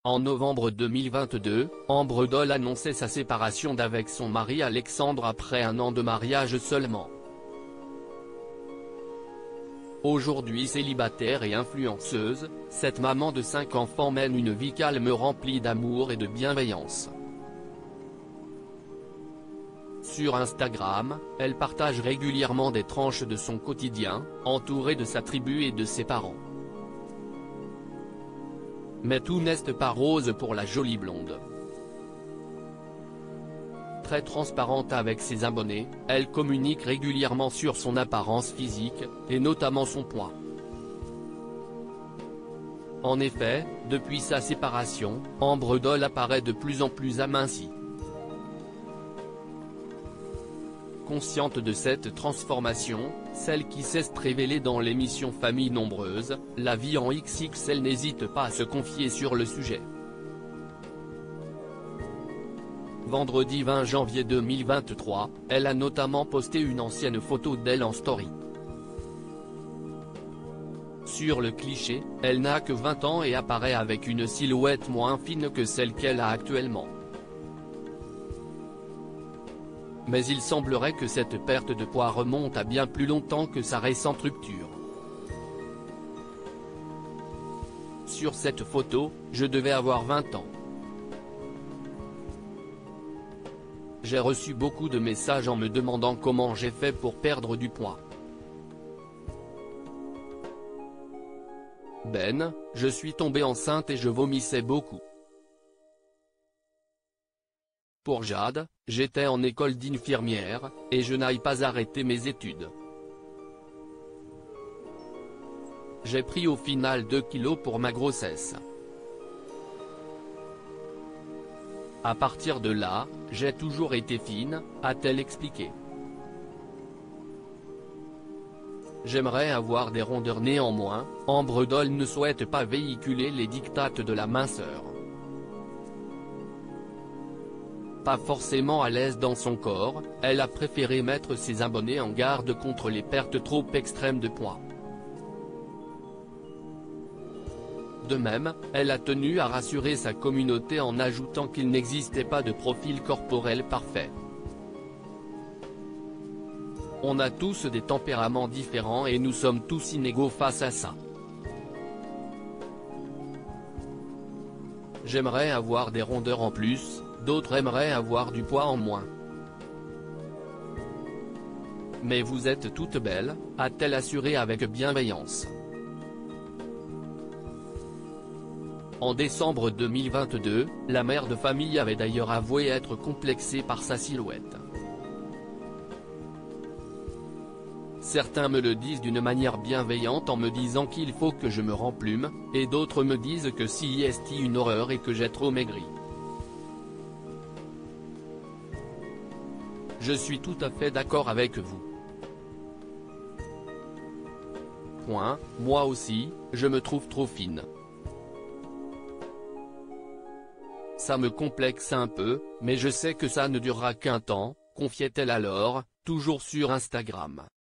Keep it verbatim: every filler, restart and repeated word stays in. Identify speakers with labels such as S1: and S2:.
S1: En novembre deux mille vingt-deux, Ambre Doll annonçait sa séparation d'avec son mari Alexandre après un an de mariage seulement. Aujourd'hui célibataire et influenceuse, cette maman de cinq enfants mène une vie calme remplie d'amour et de bienveillance. Sur Instagram, elle partage régulièrement des tranches de son quotidien, entourée de sa tribu et de ses parents. Mais tout n'est pas rose pour la jolie blonde. Très transparente avec ses abonnés, elle communique régulièrement sur son apparence physique, et notamment son poids. En effet, depuis sa séparation, Ambre Doll apparaît de plus en plus amincie. Consciente de cette transformation, celle qui s'est révélée dans l'émission Famille Nombreuse, La Vie en X X L n'hésite pas à se confier sur le sujet. Vendredi vingt janvier deux mille vingt-trois, elle a notamment posté une ancienne photo d'elle en story. Sur le cliché, elle n'a que vingt ans et apparaît avec une silhouette moins fine que celle qu'elle a actuellement. Mais il semblerait que cette perte de poids remonte à bien plus longtemps que sa récente rupture. Sur cette photo, je devais avoir vingt ans. J'ai reçu beaucoup de messages en me demandant comment j'ai fait pour perdre du poids. Ben, je suis tombée enceinte et je vomissais beaucoup. Pour Jade, j'étais en école d'infirmière, et je n'ai pas arrêté mes études. J'ai pris au final deux kilos pour ma grossesse. À partir de là, j'ai toujours été fine, a-t-elle expliqué. J'aimerais avoir des rondeurs néanmoins, Ambre Doll ne souhaite pas véhiculer les dictates de la minceur. Pas forcément à l'aise dans son corps, elle a préféré mettre ses abonnés en garde contre les pertes trop extrêmes de poids. De même, elle a tenu à rassurer sa communauté en ajoutant qu'il n'existait pas de profil corporel parfait. On a tous des tempéraments différents et nous sommes tous inégaux face à ça. J'aimerais avoir des rondeurs en plus, d'autres aimeraient avoir du poids en moins. Mais vous êtes toutes belles, a-t-elle assuré avec bienveillance. En décembre deux mille vingt-deux, la mère de famille avait d'ailleurs avoué être complexée par sa silhouette. Certains me le disent d'une manière bienveillante en me disant qu'il faut que je me remplume, et d'autres me disent que si c'est une horreur et que j'ai trop maigri. Je suis tout à fait d'accord avec vous. Point, moi aussi, je me trouve trop fine. Ça me complexe un peu, mais je sais que ça ne durera qu'un temps, confiait-elle alors, toujours sur Instagram.